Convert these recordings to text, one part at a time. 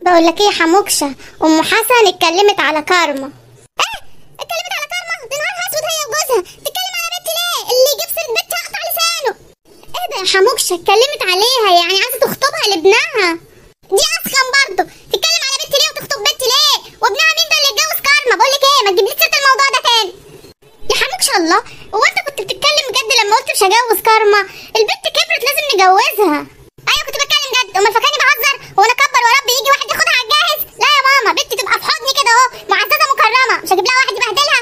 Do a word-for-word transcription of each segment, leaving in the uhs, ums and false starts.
بقول لك ايه يا حموكشه، ام حسن اتكلمت على كارما. ايه اتكلمت على كارما؟ دي نهارها اسود هي وجوزها. تتكلم على بنتي ليه؟ اللي يجيب سيره بنتي هقطع لسانه. ايه ده يا حموكشه؟ اتكلمت عليها يعني عايزه تخطبها لابنها. دي اسخن برضه. تتكلم على بنتي ليه وتخطب بنتي ليه؟ وابنها مين ده اللي اتجوز كارما؟ بقول لك ايه، ما تجيبليش سيره الموضوع ده تاني يا حموكشه. الله، هو انت كنت بتتكلم بجد لما قلت مش هجوز كارما؟ البنت كبرت لازم نجوزها. ايوه كنت بتكلم جد، امال فاكراني بهزر؟ هو انا اكبر وربي يجي واحد ياخدها على الجاهز؟ لا يا ماما، بنتي تبقى في حضني كده اهو معززه مكرمه، مش هجيب لها واحد يبهدلها.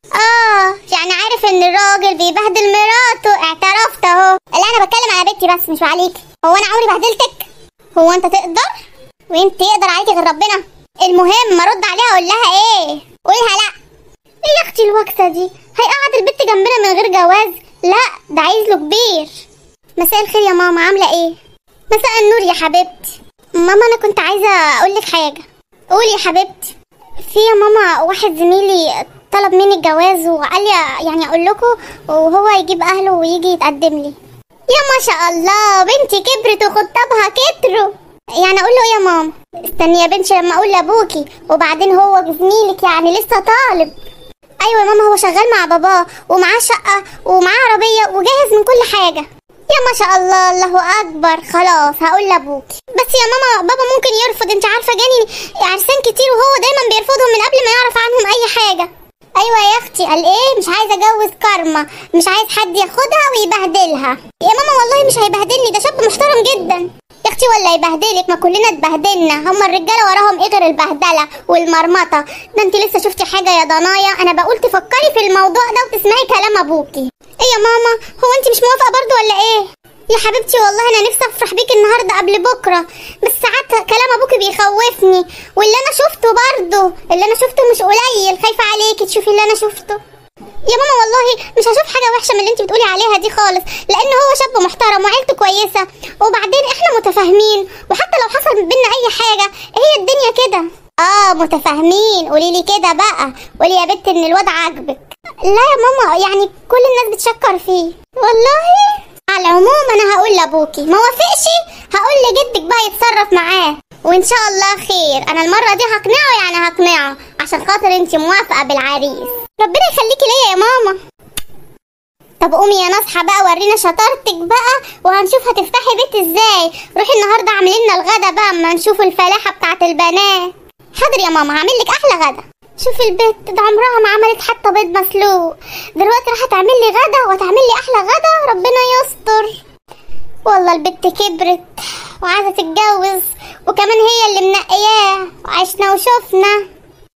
اه يعني عارف ان الراجل بيبهدل مراته، اعترفت اهو. لا انا بتكلم على بنتي بس مش عليكي. هو انا عمري بهدلتك؟ هو انت تقدر؟ وانت يقدر عليكي غير ربنا؟ المهم ارد عليها اقول لها ايه؟ قولها لا. ايه يا اختي الوكسه دي؟ هيقعد البنت جنبنا من غير جواز؟ لا ده عايز له كبير. مساء الخير يا ماما، عامله ايه؟ مساء النور يا حبيبتي. ماما انا كنت عايزه اقول لك حاجه. قولي يا حبيبتي. في يا ماما واحد زميلي طلب مني الجواز وقال لي يعني اقول لكم وهو يجيب اهله ويجي يتقدم لي. يا ما شاء الله، بنتي كبرت وخطابها كتروا. يعني اقول له ايه يا ماما؟ استني يا بنتي لما اقول لابوكي، وبعدين هو زميلك يعني لسه طالب. ايوه يا ماما، هو شغال مع باباه ومعاه شقه ومعاه عربيه وجاهز من كل حاجه. يا ما شاء الله، الله اكبر. خلاص هقول لابوكي. بس يا ماما بابا ممكن يرفض، انت عارفه جاني عرسان كتير وهو دايما بيرفضهم من قبل ما يعرف عنهم اي حاجه. ايوه يا اختي، قال ايه؟ مش عايزه اجوز كارما، مش عايز حد ياخدها ويبهدلها. يا ماما والله مش هيبهدلني، ده شاب محترم جدا. يا اختي ولا يبهدلك؟ ما كلنا اتبهدلنا، هما الرجاله وراهم ايه غير البهدله والمرمطه؟ ده انت لسه شفتي حاجه يا ضنايا؟ انا بقول تفكري في الموضوع ده وتسمعي كلام ابوكي. ايه يا ماما، هو انت مش موافقه برضو ولا ايه؟ يا حبيبتي والله انا نفسي افرح بيكي النهارده قبل بكره، بس ساعات كلام ابوكي بيخوفني، واللي انا شفته برضو اللي انا شفته مش قليل. خايفه عليكي تشوفي اللي انا شفته. يا ماما والله مش هشوف حاجه وحشه من اللي انت بتقولي عليها دي خالص، لان هو شاب محترم وعيلته كويسه، وبعدين احنا متفاهمين، وحتى لو حصل بينا اي حاجه هي الدنيا كده. اه متفاهمين، قولي لي كده بقى، قولي يا بنت ان الواد عاجبك. لا يا ماما، يعني كل الناس بتشكر فيه والله. على العموم انا هقول لابوكي، ما وافقش هقول لجدك بقى يتصرف معاه، وان شاء الله خير. انا المره دي هقنعه، يعني هقنعه عشان خاطر انت موافقه بالعريس. ربنا يخليكي ليا يا ماما. طب قومي يا نصحى بقى، ورينا شطارتك بقى وهنشوف هتفتحي بيت ازاي. روحي النهارده اعملي لنا الغدا بقى اما نشوف الفلاحه بتاعت البنات. حاضر يا ماما، هعمل لك احلى غدا. شوفي البت ده عمرها ما عملت حتى بيض مسلوق، دلوقتي راح تعمل لي غدا وهتعمل لي احلى غدا. ربنا يستر. والله البت كبرت وعايزه تتجوز، وكمان هي اللي منقياه، وعشنا وشفنا.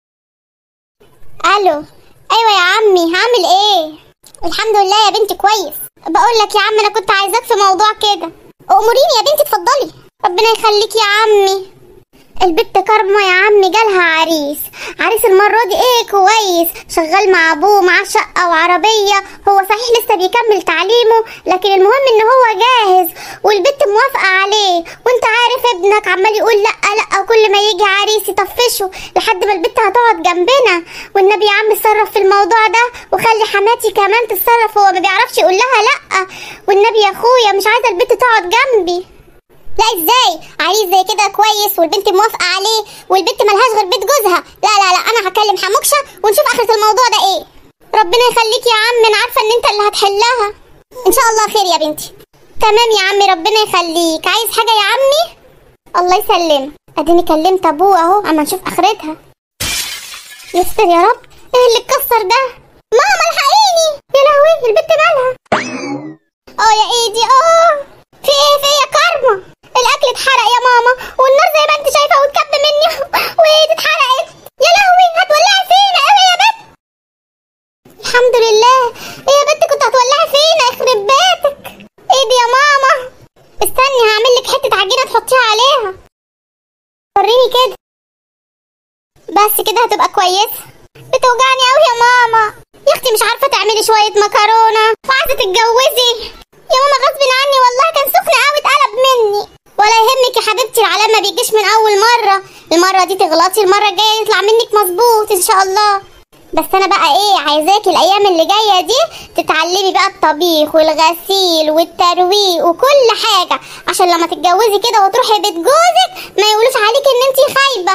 الو. ايوه يا عمي، هعمل ايه؟ الحمد لله يا بنتي كويس. بقول لك يا عم انا كنت عايزاك في موضوع كده. اموريني يا بنتي، اتفضلي. ربنا يخليك يا عمي. البت كارما يا عمي جالها عريس، عريس المرة دي ايه كويس، شغال مع ابوه، معاه شقة وعربية. هو صحيح لسه بيكمل تعليمه، لكن المهم ان هو جاهز والبت موافقة عليه. وانت عارف ابنك عمال يقول لا لا، وكل ما يجي عريس يطفشه لحد ما البت هتقعد جنبنا. والنبي يا عم اتصرف في الموضوع ده، وخلي حماتي كمان تتصرف، هو ما بيعرفش يقول لها لا. والنبي يا اخويا مش عايزة البت تقعد جنبي. لا ازاي؟ عريس زي كده كويس والبنت موافقه عليه، والبنت ملهاش غير بيت جوزها. لا لا لا، انا هكلم حموكشه ونشوف اخره الموضوع ده ايه. ربنا يخليك يا عم، انا عارفه ان انت اللي هتحلها. ان شاء الله خير يا بنتي. تمام يا عمي، ربنا يخليك. عايز حاجه يا عمي؟ الله يسلمك. اديني كلمت ابوه اهو، اما نشوف اخرتها. يستر يا رب. ايه اللي اتكسر ده؟ ماما الحقيني. يا لهوي، البنت مالها؟ اه يا ايدي. اه في ايه في ايه يا كارما؟ الاكل اتحرق يا ماما، والنار زي ما انت شايفه واتكب مني وايدي اتحرقت. يا لهوي، هتولعي فينا ايه يا بنت؟ الحمد لله. ايه يا بنت كنت هتولعي فينا، يخرب بيتك. ايدي يا ماما. استني هعمل لك حته عجينه تحطيها عليها. وريني كده. بس كده هتبقى كويسه. بتوجعني قوي يا ماما. يا اختي مش عارفه تعملي شويه مكرونه وعايزه تتجوزي. يا ماما غصب عني والله، كان سخن قوي اتقلب مني. ولا يهمك يا حبيبتي، العلام ما بيجيش من اول مره. المره دي تغلطي، المره الجايه يطلع منك مظبوط ان شاء الله. بس انا بقى ايه، عايزاكي الايام اللي جايه دي تتعلمي بقى الطبيخ والغسيل والترويق وكل حاجه، عشان لما تتجوزي كده وتروحي بيت جوزك ما يقولوش عليكي ان انتي خايبه.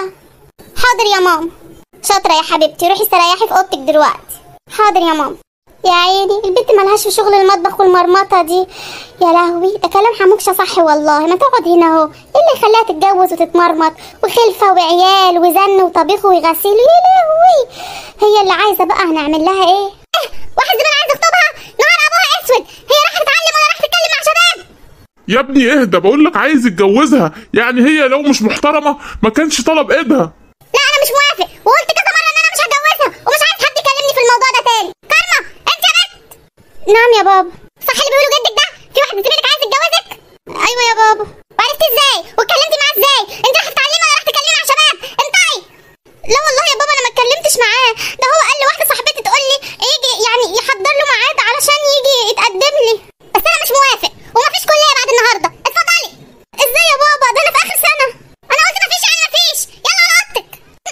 حاضر يا ماما. شاطره يا حبيبتي، روحي استريحي في اوضتك دلوقتي. حاضر يا ماما. يا عيني البنت ملهاش في شغل المطبخ والمرمطه دي. يا لهوي ده كلام حموكشه صح والله. ما تقعد هنا اهو، ايه اللي يخليها تتجوز وتتمرمط وخلفه وعيال وزن وطبيخ وغسيل؟ يا لهوي هي اللي عايزه بقى هنعمل لها ايه؟ اه واحد زمان عايز يخطبها نهار ابوها اسود. هي راح تتعلم ولا راح تتكلم مع شباب؟ يا ابني اهدى، بقول لك عايز يتجوزها، يعني هي لو مش محترمه ما كانش طلب ايدها. لا انا مش موافق، وقلت كذا مره ان انا مش هتجوزها ومش عايز حد يكلمني في الموضوع ده تاني. كارما انت يا بنت. نعم يا بابا. صح اللي بيقولوا جدك ده؟ في واحده زميلك عايز تتجوزك؟ ايوه يا بابا. وعرفتي ازاي؟ واتكلمتي معاه ازاي؟ انت راح تتعلمي ولا راح تتكلمي مع شباب؟ انطقي. لا والله يا بابا انا ما اتكلمتش معاه، ده هو قال لي واحده صاحبتي تقول لي يجي يعني يحضر له ميعاد علشان يجي يتقدم لي، بس انا مش موافق ومفيش كليه بعد النهارده. اتفضلي. ازاي يا بابا؟ ده انا في اخر سنه. انا قلت مفيش يعني مفيش. يلا على اوضتك.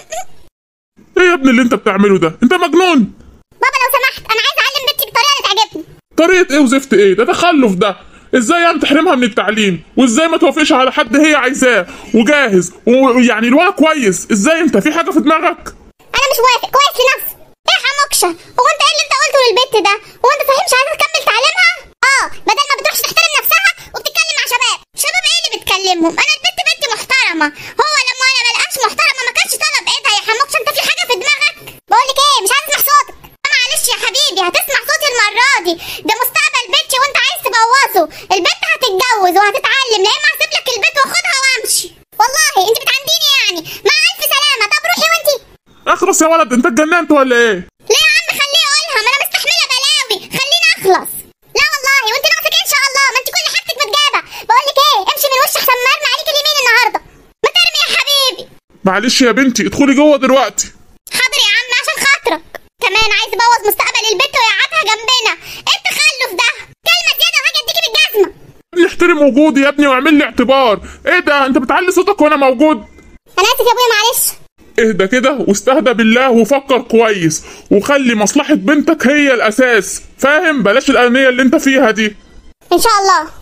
ايه يا ابني اللي انت بتعمله ده؟ انت مجنون. بابا لو سمحت انا عايزه اعلم بنتي بالطريقه اللي تعجبني. طريقه ايه وزفت ايه؟ ده تخلف ده. ازاي يعني تحرمها من التعليم؟ وازاي ما توافقش على حد هي عايزاه وجاهز ويعني الولد كويس؟ ازاي انت في حاجه في دماغك؟ انا مش موافق. كويس لنفسي. ايه يا حموكشه؟ هو انت ايه اللي انت قلته للبت ده؟ هو انت صحيح مش عايزه تكمل تعليمها؟ اه بدل ما بتروحش تحترم نفسها وبتتكلم مع شباب. شباب ايه اللي بتكلمهم؟ انا البت بنتي محترمه. هو لما انا ملقاش محترمه ما كانش طلب ايدها. يا حموكشه انت في حاجه في دماغك؟ بقول لك ايه، مش عايز اسمع صوتك. معلش يا حبيبي هتسمع صوتي المره دي. ده مستقبل بنتي وانت عايز تبوظه. البنت هتتجوز وهتتعلم، لا اما هسيب لك البيت واخدها وامشي. والله انت بتعنديني يعني. مع الف سلامه. طب روحي وانتي. اخلص يا ولد، انت اتجننت ولا ايه؟ ليه يا عم خليه يقولها، ما انا مستحمله بلاوي. خليني اخلص. لا والله وانت ناقصك ان شاء الله، ما انت كل حاجتك متجابه. بقول لك ايه، امشي من وش احسن مرمي عليك اليمين النهارده. ما ترمي يا حبيبي. معلش يا بنتي ادخلي جوه دلوقتي. حاضر يا عم عشان خاطرك. كمان عايز يبوظ مستقبل البنت ويقعدها جنبنا. ايه التخلف ده؟ كلمه زياده وهاجي اديكي بالجزمه. احترم وجودي يا ابني واعمل لي اعتبار. ايه ده؟ انت بتعلي صوتك وانا موجود؟ انا اسف يا ابويا معلش. اهدى كده واستهدى بالله وفكر كويس وخلي مصلحة بنتك هي الأساس، فاهم؟ بلاش الأنانية اللي انت فيها دي. ان شاء الله.